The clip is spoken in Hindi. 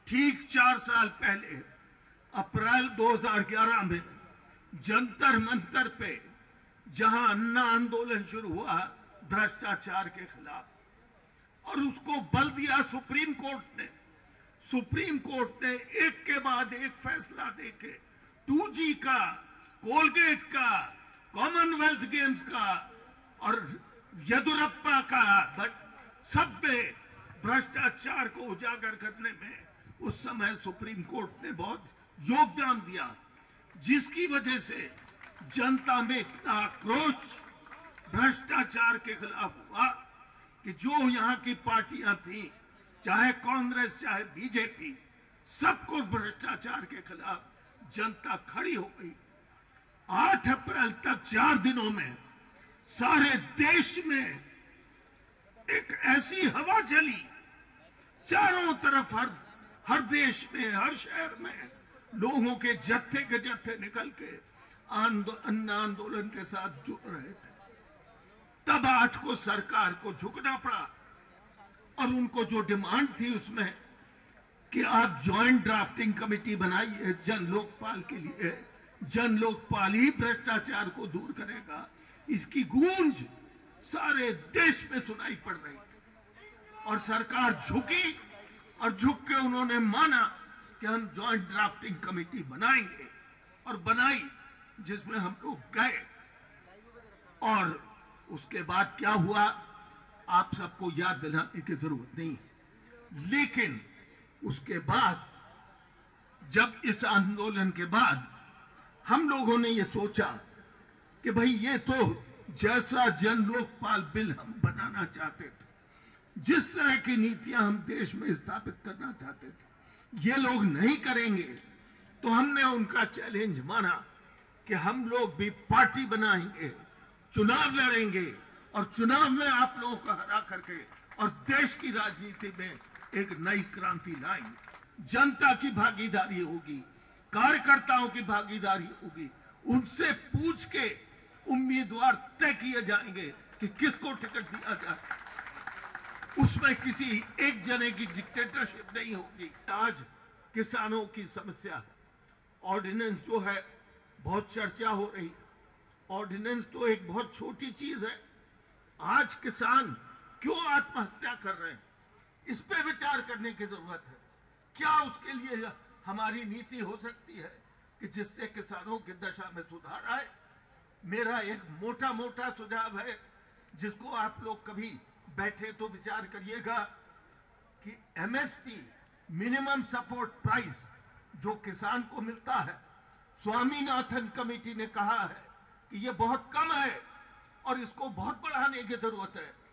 ठीक 4 साल पहले अप्रैल 2011 में जंतर मंतर पे जहां अन्ना आंदोलन शुरू हुआ भ्रष्टाचार के खिलाफ और उसको बल दिया सुप्रीम कोर्ट ने। सुप्रीम कोर्ट ने एक के बाद एक फैसला देके 2G का, कोलगेट का, कॉमनवेल्थ गेम्स का और येदुरप्पा का, बट सब में भ्रष्टाचार को उजागर करने में उस समय सुप्रीम कोर्ट ने बहुत योगदान दिया, जिसकी वजह से जनता में इतना आक्रोश भ्रष्टाचार के खिलाफ हुआ कि जो यहाँ की पार्टियां थी, चाहे कांग्रेस चाहे बीजेपी, सबको भ्रष्टाचार के खिलाफ जनता खड़ी हो गई। 8 अप्रैल तक 4 दिनों में सारे देश में एक ऐसी हवा चली, चारों तरफ हर देश में, हर शहर में लोगों के जत्थे के जत्थे निकल के अन्ना आंदोलन के साथ जुड़ रहे थे। तब आज को सरकार को झुकना पड़ा और उनको जो डिमांड थी उसमें कि आप ज्वाइंट ड्राफ्टिंग कमेटी बनाइए जन लोकपाल के लिए, जन लोकपाल ही भ्रष्टाचार को दूर करेगा, इसकी गूंज सारे देश में सुनाई पड़ रही थी। और सरकार झुकी और झुक के उन्होंने माना कि हम ज्वाइंट ड्राफ्टिंग कमेटी बनाएंगे और बनाई, जिसमें हम लोग गए। और उसके बाद क्या हुआ आप सबको याद दिलाने की जरूरत नहीं है, लेकिन उसके बाद जब इस आंदोलन के बाद हम लोगों ने ये सोचा कि भाई ये तो जैसा जन लोकपाल बिल हम बनाना चाहते थे, जिस तरह की नीतियां हम देश में स्थापित करना चाहते थे, ये लोग नहीं करेंगे, तो हमने उनका चैलेंज माना कि हम लोग भी पार्टी बनाएंगे, चुनाव लड़ेंगे और चुनाव में आप लोगों को हरा करके और देश की राजनीति में एक नई क्रांति लाएंगे। जनता की भागीदारी होगी, कार्यकर्ताओं की भागीदारी होगी, उनसे पूछ के उम्मीदवार तय किए जाएंगे कि किसको टिकट दिया जाए। उसमें किसी एक जने की डिक्टेटरशिप नहीं होगी। आज किसानों की समस्या, ऑर्डिनेंस जो है बहुत चर्चा हो रही। ऑर्डिनेंस तो एक बहुत छोटी चीज है। आज किसान क्यों आत्महत्या कर रहे हैं, इस पे विचार करने की जरूरत है। क्या उसके लिए हमारी नीति हो सकती है कि जिससे किसानों की दशा में सुधार आए? मेरा एक मोटा मोटा सुझाव है, जिसको आप लोग कभी बैठे तो विचार करिएगा, कि MSP, मिनिमम सपोर्ट प्राइस, जो किसान को मिलता है, स्वामीनाथन कमेटी ने कहा है कि ये बहुत कम है और इसको बहुत बढ़ाने की जरूरत है।